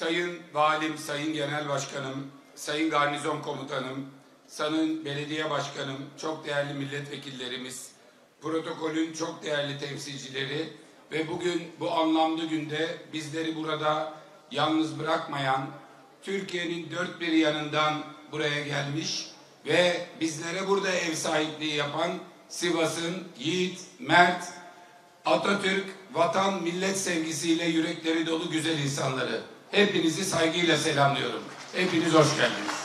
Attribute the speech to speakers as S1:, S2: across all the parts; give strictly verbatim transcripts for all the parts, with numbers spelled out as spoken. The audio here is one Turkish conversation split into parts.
S1: Sayın Valim, Sayın Genel Başkanım, Sayın Garnizon Komutanım, Sayın Belediye Başkanım, çok değerli milletvekillerimiz, protokolün çok değerli temsilcileri ve bugün bu anlamlı günde bizleri burada yalnız bırakmayan, Türkiye'nin dört bir yanından buraya gelmiş ve bizlere burada ev sahipliği yapan Sivas'ın yiğit, mert, Atatürk, vatan, millet sevgisiyle yürekleri dolu güzel insanları. Hepinizi saygıyla selamlıyorum. Hepiniz hoş geldiniz.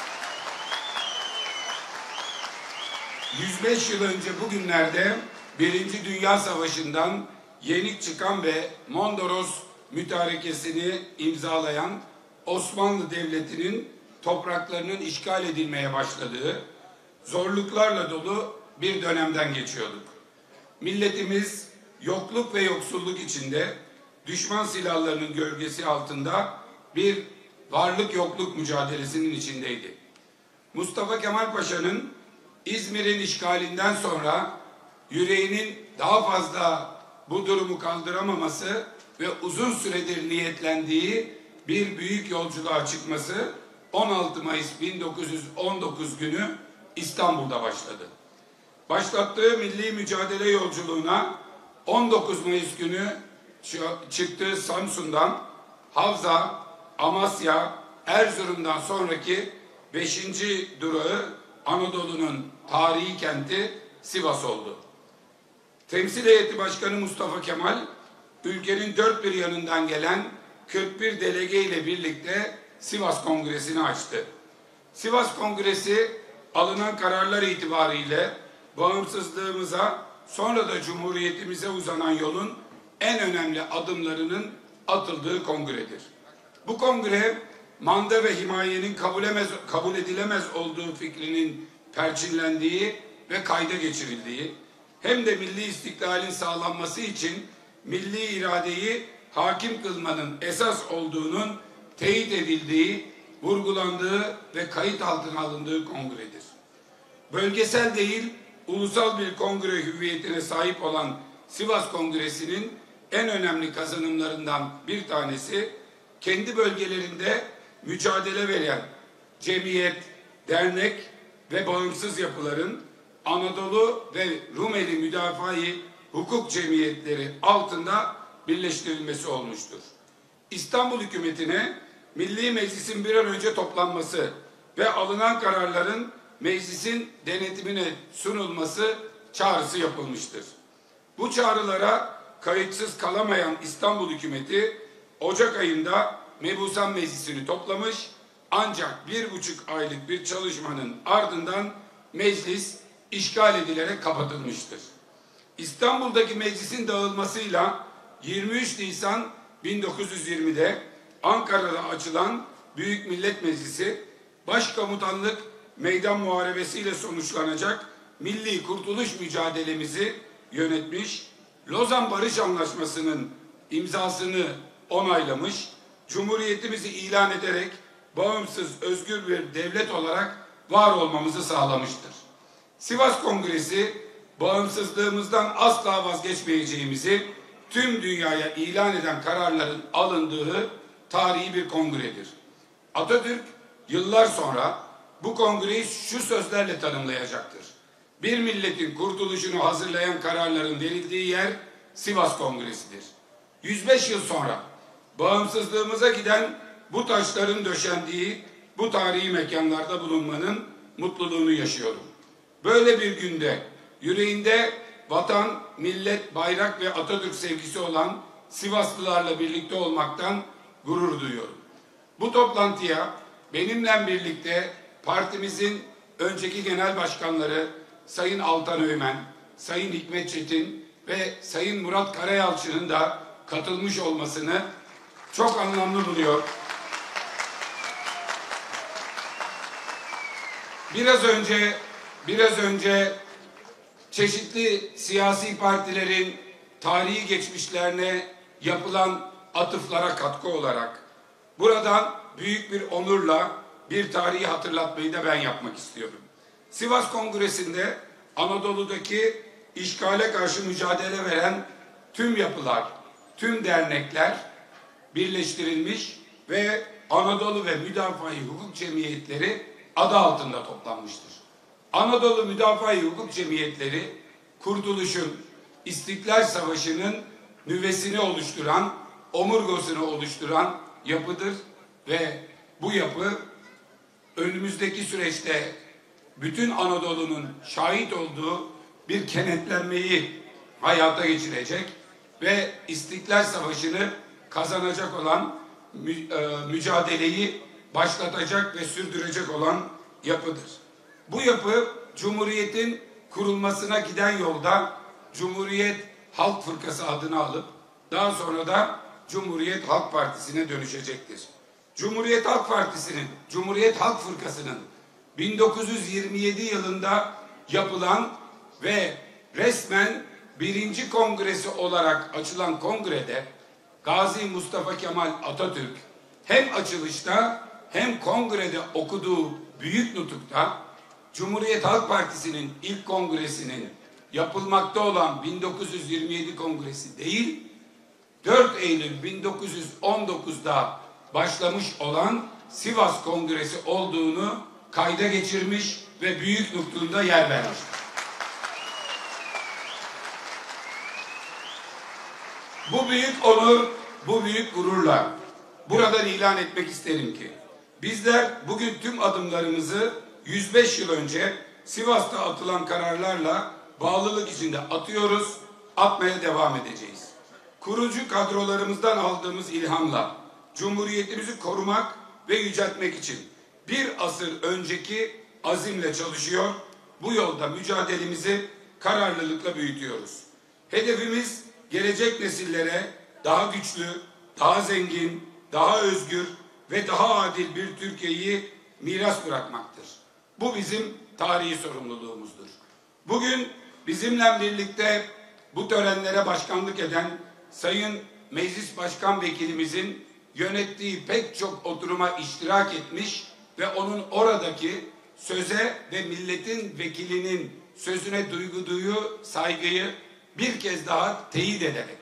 S1: yüz beş yıl önce bugünlerde Birinci Dünya Savaşı'ndan yenik çıkan ve Mondros Mütarekesi'ni imzalayan Osmanlı Devleti'nin topraklarının işgal edilmeye başladığı, zorluklarla dolu bir dönemden geçiyorduk. Milletimiz yokluk ve yoksulluk içinde düşman silahlarının gölgesi altında bir varlık yokluk mücadelesinin içindeydi. Mustafa Kemal Paşa'nın İzmir'in işgalinden sonra yüreğinin daha fazla bu durumu kaldıramaması ve uzun süredir niyetlendiği bir büyük yolculuğa çıkması on altı Mayıs bin dokuz yüz on dokuz günü İstanbul'da başladı. Başlattığı milli mücadele yolculuğuna on dokuz Mayıs günü çıktığı Samsun'dan Havza, Amasya, Erzurum'dan sonraki beşinci durağı Anadolu'nun tarihi kenti Sivas oldu. Temsil Heyeti Başkanı Mustafa Kemal, ülkenin dört bir yanından gelen kırk bir delege ile birlikte Sivas Kongresi'ni açtı. Sivas Kongresi alınan kararlar itibariyle bağımsızlığımıza, sonra da Cumhuriyetimize uzanan yolun en önemli adımlarının atıldığı kongredir. Bu kongre, manda ve himayenin kabulemez, kabul edilemez olduğu fikrinin perçinlendiği ve kayda geçirildiği, hem de milli istiklalin sağlanması için milli iradeyi hakim kılmanın esas olduğunun teyit edildiği, vurgulandığı ve kayıt altına alındığı kongredir. Bölgesel değil, ulusal bir kongre hüviyetine sahip olan Sivas Kongresi'nin en önemli kazanımlarından bir tanesi, kendi bölgelerinde mücadele veren cemiyet, dernek ve bağımsız yapıların Anadolu ve Rumeli Müdafaa-i Hukuk Cemiyetleri altında birleştirilmesi olmuştur. İstanbul hükümetine Milli Meclis'in bir an önce toplanması ve alınan kararların meclisin denetimine sunulması çağrısı yapılmıştır. Bu çağrılara kayıtsız kalamayan İstanbul hükümeti Ocak ayında Mebusan Meclisi'ni toplamış, ancak bir buçuk aylık bir çalışmanın ardından meclis işgal edilerek kapatılmıştır. İstanbul'daki meclisin dağılmasıyla yirmi üç Nisan bin dokuz yüz yirmi'de Ankara'da açılan Büyük Millet Meclisi, Başkomutanlık meydan muharebesiyle sonuçlanacak milli kurtuluş mücadelemizi yönetmiş, Lozan Barış Anlaşması'nın imzasını onaylamış, Cumhuriyetimizi ilan ederek bağımsız, özgür bir devlet olarak var olmamızı sağlamıştır. Sivas Kongresi, bağımsızlığımızdan asla vazgeçmeyeceğimizi tüm dünyaya ilan eden kararların alındığı tarihi bir kongredir. Atatürk yıllar sonra bu kongreyi şu sözlerle tanımlayacaktır: bir milletin kurtuluşunu hazırlayan kararların verildiği yer Sivas Kongresi'dir. yüz beş yıl sonra bağımsızlığımıza giden bu taşların döşendiği bu tarihi mekanlarda bulunmanın mutluluğunu yaşıyorum. Böyle bir günde yüreğinde vatan, millet, bayrak ve Atatürk sevgisi olan Sivaslılarla birlikte olmaktan gurur duyuyorum. Bu toplantıya benimle birlikte partimizin önceki genel başkanları Sayın Altan Öğmen, Sayın Hikmet Çetin ve Sayın Murat Karayalçı'nın da katılmış olmasını çok anlamlı buluyor. Biraz önce biraz önce çeşitli siyasi partilerin tarihi geçmişlerine yapılan atıflara katkı olarak buradan büyük bir onurla bir tarihi hatırlatmayı da ben yapmak istiyorum. Sivas Kongresi'nde Anadolu'daki işgale karşı mücadele veren tüm yapılar, tüm dernekler birleştirilmiş ve Anadolu ve Müdafaa-i Hukuk Cemiyetleri adı altında toplanmıştır. Anadolu Müdafaa-i Hukuk Cemiyetleri, Kurtuluş'un, İstiklal Savaşı'nın nüvesini oluşturan, omurgosunu oluşturan yapıdır ve bu yapı önümüzdeki süreçte bütün Anadolu'nun şahit olduğu bir kenetlenmeyi hayata geçirecek ve İstiklal Savaşı'nı kazanacak olan mü, e, mücadeleyi başlatacak ve sürdürecek olan yapıdır. Bu yapı Cumhuriyet'in kurulmasına giden yolda Cumhuriyet Halk Fırkası adını alıp daha sonra da Cumhuriyet Halk Partisi'ne dönüşecektir. Cumhuriyet Halk Partisi'nin, Cumhuriyet Halk Fırkası'nın bin dokuz yüz yirmi yedi yılında yapılan ve resmen birinci kongresi olarak açılan kongrede Gazi Mustafa Kemal Atatürk hem açılışta hem kongrede okuduğu büyük nutukta Cumhuriyet Halk Partisi'nin ilk kongresinin yapılmakta olan bin dokuz yüz yirmi yedi kongresi değil, dört Eylül bin dokuz yüz on dokuz'da başlamış olan Sivas Kongresi olduğunu kayda geçirmiş ve büyük nutukunda yer vermiştir. Bu büyük onur, bu büyük gururla buradan ilan etmek isterim ki bizler bugün tüm adımlarımızı yüz beş yıl önce Sivas'ta atılan kararlarla bağlılık içinde atıyoruz, atmaya devam edeceğiz. Kurucu kadrolarımızdan aldığımız ilhamla Cumhuriyetimizi korumak ve yüceltmek için bir asır önceki azimle çalışıyor, bu yolda mücadelemizi kararlılıkla büyütüyoruz. Hedefimiz gelecek nesillere daha güçlü, daha zengin, daha özgür ve daha adil bir Türkiye'yi miras bırakmaktır. Bu bizim tarihi sorumluluğumuzdur. Bugün bizimle birlikte bu törenlere başkanlık eden Sayın Meclis Başkan Vekilimizin yönettiği pek çok oturuma iştirak etmiş ve onun oradaki söze ve milletin vekilinin sözüne duyduğu saygıyı bir kez daha teyit ederek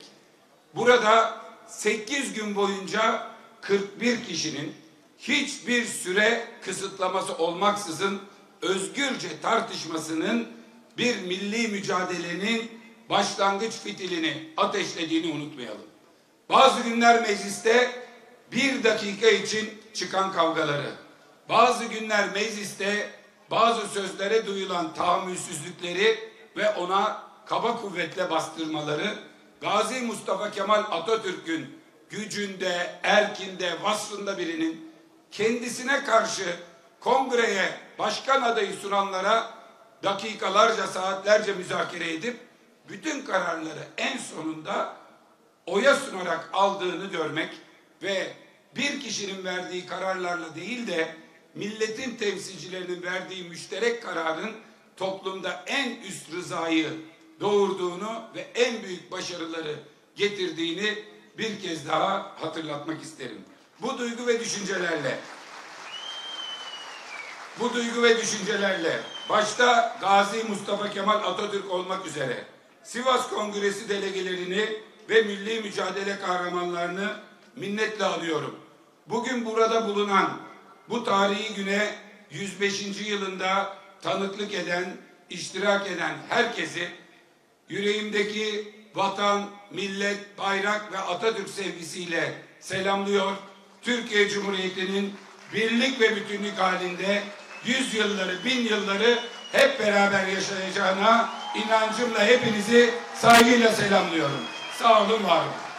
S1: burada sekiz gün boyunca kırk bir kişinin hiçbir süre kısıtlaması olmaksızın özgürce tartışmasının bir milli mücadelenin başlangıç fitilini ateşlediğini unutmayalım. Bazı günler mecliste bir dakika için çıkan kavgaları, bazı günler mecliste bazı sözlere duyulan tahammülsüzlükleri ve ona kaba kuvvetle bastırmaları, Gazi Mustafa Kemal Atatürk'ün gücünde, erkinde, vasfında birinin kendisine karşı kongreye başkan adayı sunanlara dakikalarca, saatlerce müzakere edip bütün kararları en sonunda oya sunarak aldığını görmek ve bir kişinin verdiği kararlarla değil de milletin temsilcilerinin verdiği müşterek kararın toplumda en üst rızayı doğurduğunu ve en büyük başarıları getirdiğini bir kez daha hatırlatmak isterim. Bu duygu ve düşüncelerle bu duygu ve düşüncelerle başta Gazi Mustafa Kemal Atatürk olmak üzere Sivas Kongresi delegelerini ve milli mücadele kahramanlarını minnetle anıyorum. Bugün burada bulunan bu tarihi güne yüz beşinci yılında tanıklık eden, iştirak eden herkesi yüreğimdeki vatan, millet, bayrak ve Atatürk sevgisiyle selamlıyor. Türkiye Cumhuriyeti'nin birlik ve bütünlük halinde yüz yılları, bin yılları hep beraber yaşayacağına inancımla hepinizi saygıyla selamlıyorum. Sağ olun, var olun.